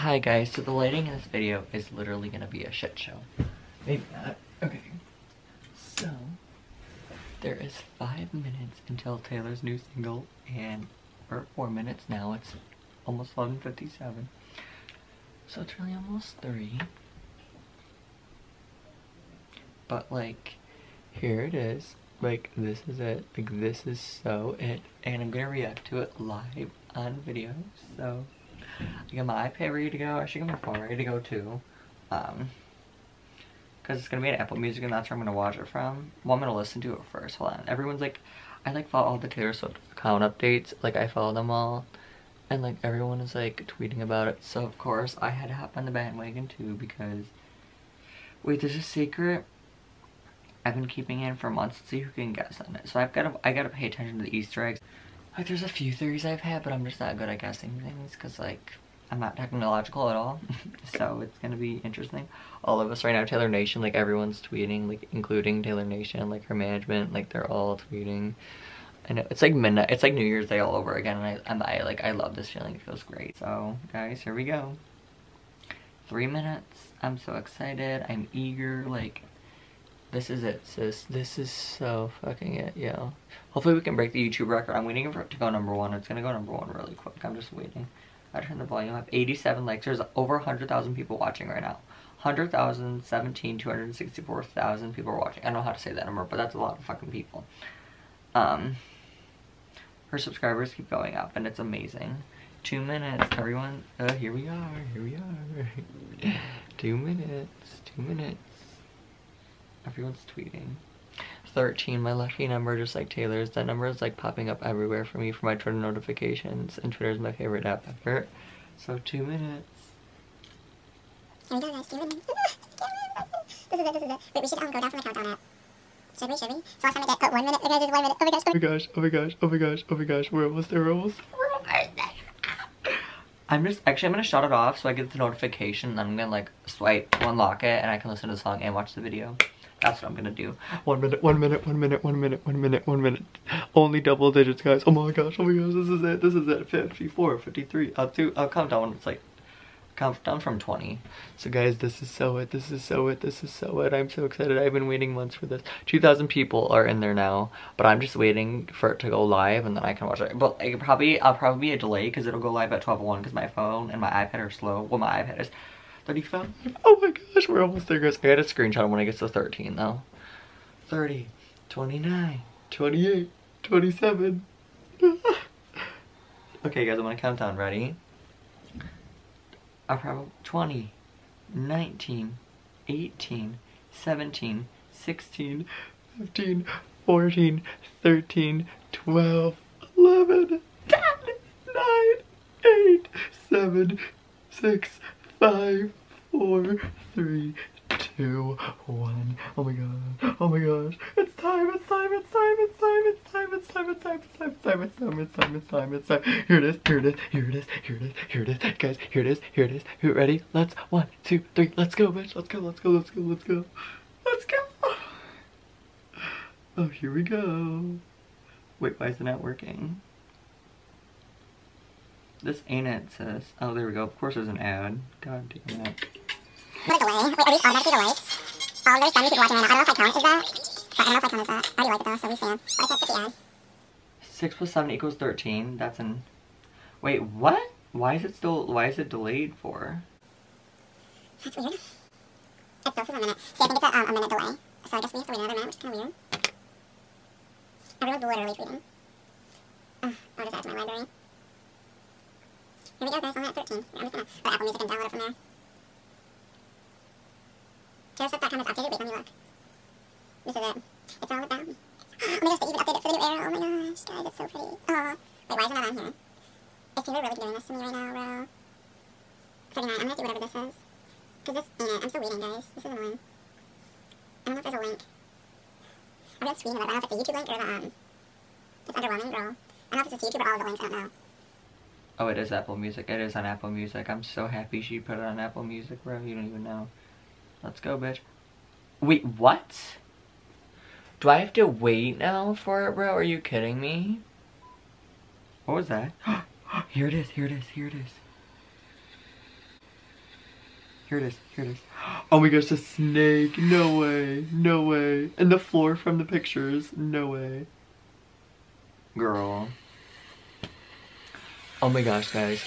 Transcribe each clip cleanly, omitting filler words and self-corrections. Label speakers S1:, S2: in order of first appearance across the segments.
S1: Hi guys, so the lighting in this video is literally gonna be a shit show. Maybe not. Okay. So, there is 5 minutes until Taylor's new single, and we're 4 minutes now. It's almost 11:57. So it's really almost 3. But like, here it is. Like, this is it. Like, this is so it. And I'm gonna react to it live on video. So, I got my iPad ready to go. I should get my phone ready to go too. Because it's gonna be on Apple Music and that's where I'm gonna watch it from. Well, I'm gonna listen to it first. Hold on. Everyone's like, I like follow all the Taylor Swift account updates. Like, I follow them all. And like, everyone is like tweeting about it. So, of course, I had to hop on the bandwagon too because... Wait, there's a secret I've been keeping in for months. Let's see who can guess on it. So I gotta pay attention to the Easter eggs. Like, there's a few theories I've had, but I'm just not good at guessing things because, like, I'm not technological at all. So it's gonna be interesting. All of us right now, Taylor Nation, like, everyone's tweeting, like, including Taylor Nation, like, her management, like, they're all tweeting. I know, it's like midnight, it's like New Year's Day all over again, and I love this feeling. It feels great. So, guys, here we go. 3 minutes. I'm so excited. I'm eager. Like, this is it, sis. This is so fucking it, yo. Hopefully we can break the YouTube record. I'm waiting for it to go #1. It's gonna go #1 really quick. I'm just waiting. I turned the volume up. 87 likes. There's over 100,000 people watching right now. 100,000, 17, 264,000 people are watching. I don't know how to say that number, but that's a lot of fucking people. Her subscribers keep going up, and it's amazing. 2 minutes, everyone. Here we are. Here we are. 2 minutes. 2 minutes. Everyone's tweeting. 13, my lucky number, just like Taylor's. That number is like popping up everywhere for me for my Twitter notifications, and Twitter is my favorite app ever. So 2 minutes.
S2: Here we go, guys. 2 minutes. This is it. Wait, we should go down from the countdown app. Should we? So last time I got 1 minute. Okay, just 1 minute. Oh my gosh.
S1: Oh my gosh. Oh my gosh. Oh my gosh. Oh my gosh. We're almost there. We're almost there. I'm gonna shut it off so I get the notification, and then I'm gonna like swipe, unlock it, and I can listen to the song and watch the video. That's what I'm gonna do. 1 minute, 1 minute, 1 minute, 1 minute, 1 minute, 1 minute. Only double digits, guys. Oh my gosh, this is it, this is it. 54, 53. I'll count down when it's like, count down from 20. So guys, this is so it, this is so it, this is so it. I'm so excited. I've been waiting months for this. 2,000 people are in there now, but I'm just waiting for it to go live and then I can watch it. But I'll probably be a delay because it'll go live at 12:01 because my phone and my iPad are slow. Well, my iPad is 35. Oh my gosh, we're almost there, guys. I got a screenshot when I get to 13 though. 30, 29, 28, 27. Okay, guys, I'm gonna count down. Ready? I'll probably 20, 19, 18, 17, 16, 15, 14, 13, 12, 11, 10, 9, 8, 7, 6, 5, 4, 3, 2, 1. Oh my god. Oh my gosh. It's time. It's time. It's time. It's time. It's time. It's time. It's time. It's time. It's time. It's time. It's time. It's time. It's time. Here it is. Here it is. Here it is. Here it is. Here it is. Guys, here it is. Here it is. Who ready? Let's 1, 2, 3. Let's go, bitch. Let's go. Let's go. Let's go. Let's go. Let's go. Oh, here we go. Wait, why is it not working? This ain't it, sis. Oh, there we go. Of course there's an ad. God damn it.
S2: What a delay. Wait, are these automatically the likes? Oh, there's 70 people watching right now. I don't know if I count. Is that? I don't know if I count as that. I already like it though, so we stand. But I can't put the ad.
S1: 6 plus 7 equals 13. That's an... Wait, what? Why is it delayed for?
S2: That's weird. It still says a minute. See, I think it's a minute delay. So I guess we have to wait another minute, which is kind of weird. Everyone's literally tweeting. I'll just add to my library. Here we go, guys. I'm at 13. I'm just gonna go to Apple Music and download it from there. TaylorSwift.com is updated. Wait, let me look. This is it. It's all about... Oh my gosh, they even updated it for the new era. Oh my gosh, guys, it's so pretty. Oh, wait, why is it not on here? Is Taylor really doing this to me right now, bro? 39, I'm gonna do whatever this is. Cause this ain't it. I'm still waiting, guys. This is annoying. I don't know if there's a link. Everyone's tweeting about it. I don't know if it's a YouTube link or the, it's underwhelming, bro. I don't know if it's a YouTube or all of the links, I don't know.
S1: Oh, it is Apple Music. It is on Apple Music. I'm so happy she put it on Apple Music, bro. You don't even know. Let's go, bitch. Wait, what? Do I have to wait now for it, bro? Are you kidding me? What was that? Here it is, here it is, here it is. Here it is. Here it is. Oh my gosh, a snake. No way. No way. And the floor from the pictures. No way. Girl. Oh my gosh, guys.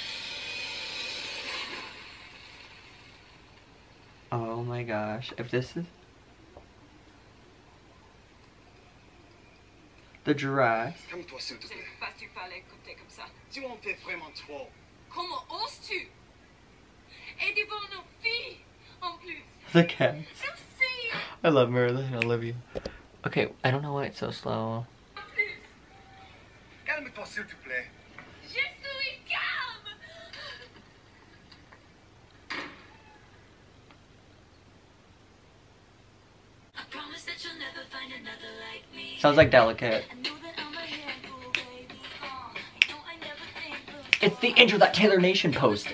S1: Oh my gosh. If this is the dress.
S3: Calme-toi, s'il te plaît.
S4: C'est pas que tu parles écouter comme ça.
S3: Tu en fais vraiment trop.
S4: Comment oses-tu? Et devant nos filles, en plus.
S1: The cats.
S4: Merci.
S1: I love Marilyn. I love you. Okay, I don't know why it's so slow.
S4: En plus.
S3: Calme-toi, s'il te plaît.
S4: Je suis calme. I promise that you'll never find another like me.
S1: Sounds like Delicate.
S4: I know that I'm a handful, baby. I know I never think of
S1: It's the intro that Taylor Nation posted.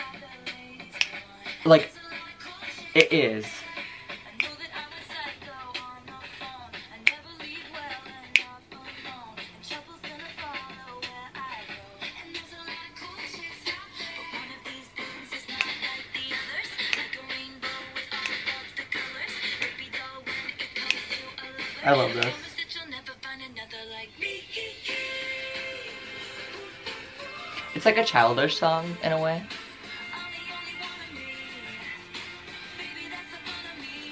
S1: Like, it is.
S4: I know that I'm a psycho on the phone. I never leave well enough alone. And trouble's gonna follow where I go. And there's a lot of cool chicks out there. But one of these things is not like the others. Like a rainbow with all of the colors. Baby doll when it comes to a lover.
S1: I love this.
S4: I promise that you'll never find another like me.
S1: It's like a childish song in a way.
S4: I'm the only one of me. Baby, that's the fun of me.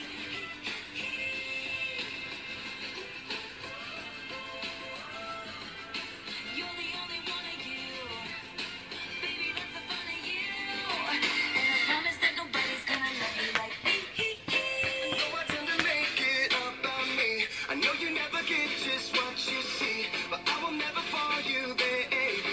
S4: You're the only one of you. Baby, that's the fun of you. And I promise that nobody's gonna love you like me.
S3: I know I tend to make it about me. I know you never get just what you see, but I will never fall you, baby.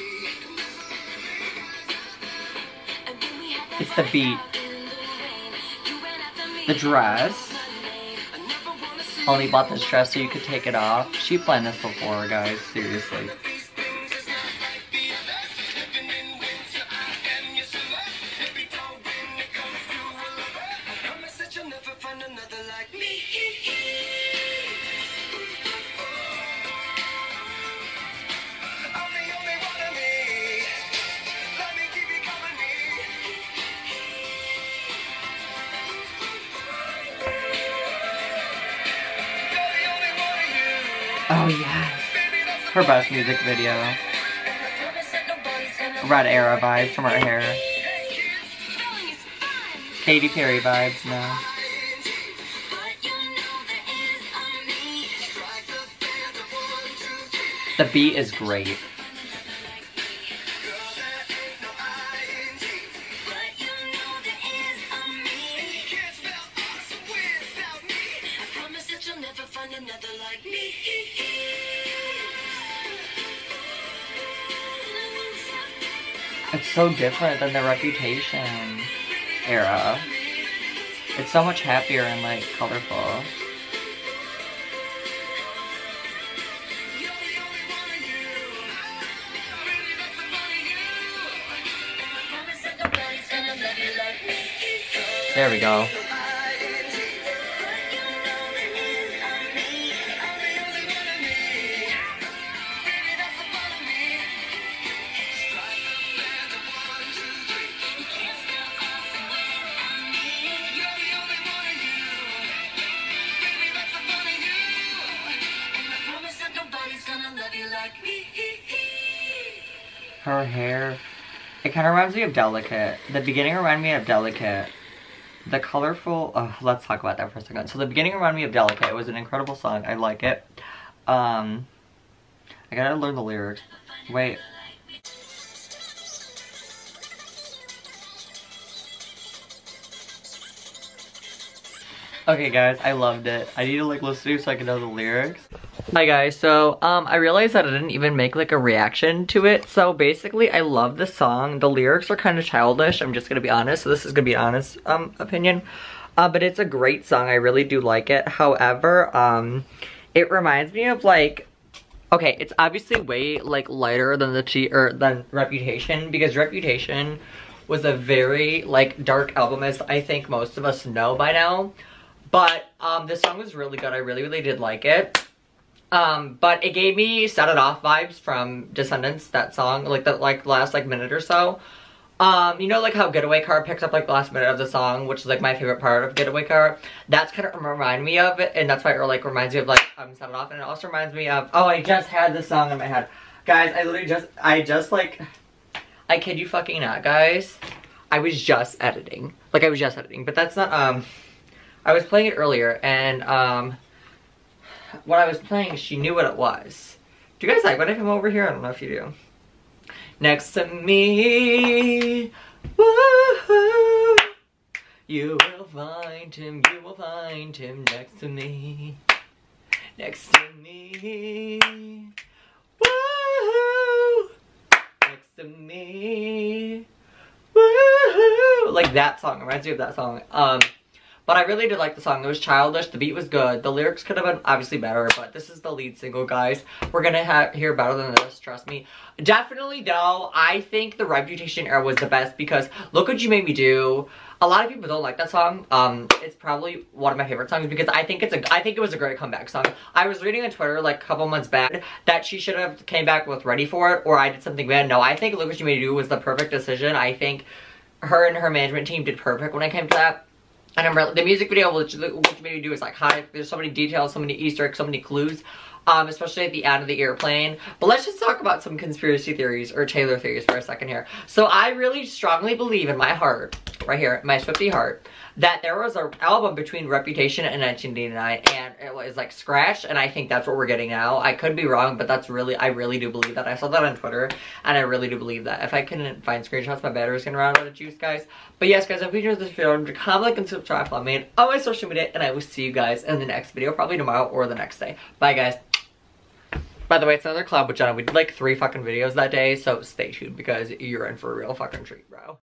S4: And when we had that
S1: It's the
S4: fight
S1: beat.
S4: out in the rain, you ran after me.
S1: The dress.
S4: My name.
S3: I never wanna see
S1: Only bought this dress so you could take it off. She planned this before, guys. Seriously.
S3: these things is not like the others. Living in winter, I am your summer. Baby doll when it comes to a lover. I promise that you'll never find another like me. I'm the only one of me. Let me keep you company. You're the only one of you.
S1: Oh, yes.
S3: Baby, that's
S1: Her best music video.
S4: And I promise that nobody's gonna
S1: Red Era vibes from her hair.
S4: Spelling is fun.
S1: Katy Perry vibes now.
S4: But you know there is a me.
S3: like the band of 1, 2, 3.
S1: The beat is great.
S3: Girl, there ain't no I-N-G.
S4: But you know there is a me.
S3: Can't spell awesome without me.
S4: I promise that you'll never find another like me.
S1: It's so different than the Reputation era. It's so much happier and like colorful.
S3: You're the only one of you. Baby, that's the fun of you.
S4: And I promise that nobody's gonna love you like me.
S1: There we go.
S3: I-N-G.
S4: But you know there is a me.
S3: I'm the only one of me. Baby, that's the fun of me. Strike the band of 1, 2, 3.
S4: You can't spell awesome without me.
S3: You're the only one of you. Baby, that's the fun of you.
S4: And I promise that nobody's gonna love you like me.
S1: Her hair. It kind of reminds me of Delicate. The beginning reminded me of Delicate. The colorful. Let's talk about that for a second. So the beginning reminded me of Delicate. It was an incredible song. I like it. I gotta learn the lyrics. Wait. Okay guys, I loved it. I need to like listen to it so I can know the lyrics. Hi guys, so I realized that I didn't even make like a reaction to it. So basically I love the song. The lyrics are kind of childish, I'm just gonna be honest. So this is gonna be an honest opinion. But it's a great song, I really do like it. However, it reminds me of like, okay, it's obviously way like lighter than than Reputation, because Reputation was a very like dark album, as I think most of us know by now. But this song was really good. I really did like it. But it gave me Set It Off vibes from Descendants, that song, like the last like minute or so. You know like how Getaway Car picks up like the last minute of the song, which is like my favorite part of Getaway Car? That's kind of remind me of it, and that's why it like reminds me of like Set It Off, and it also reminds me of, oh, I just had this song in my head. Guys, I just like, I kid you fucking not, guys. I was just editing. Like I was just editing, but that's not, I was playing it earlier, and what I was playing, she knew what it was. Do you guys like when I come over here? I don't know if you do. Next to me, woo-hoo, you will find him next to me. Next to me, woo-hoo, next to me, woo-hoo. Like that song, reminds me of that song. But I really did like the song. It was childish, the beat was good, the lyrics could have been obviously better, but this is the lead single, guys. We're gonna hear better than this, trust me. Definitely though, I think the Reputation era was the best because Look What You Made Me Do. A lot of people don't like that song. It's probably one of my favorite songs because I think it was a great comeback song. I was reading on Twitter like a couple months back that she should have came back with Ready For It, or I did something bad. No, I think Look What You Made Me Do was the perfect decision. I think her and her management team did perfect when it came to that. And I remember the music video, What You Made Me Do is like hype. There's so many details, so many Easter eggs, so many clues. Especially at the end of the airplane. But let's just talk about some conspiracy theories, or Taylor theories for a second here. So I really strongly believe in my heart, right here, my Swiftie heart, that there was an album between Reputation and 1989, and it was like scratched, and I think that's what we're getting now. I could be wrong, but that's really, I really do believe that. I saw that on Twitter, and I really do believe that. If I couldn't find screenshots, my battery's gonna run out of juice, guys. But yes, guys, if you enjoyed this video, remember to comment, like, and subscribe, follow me on my social media, and I will see you guys in the next video, probably tomorrow or the next day. Bye, guys. By the way, it's another collab with Jenna. We did like 3 fucking videos that day, so stay tuned because you're in for a real fucking treat, bro.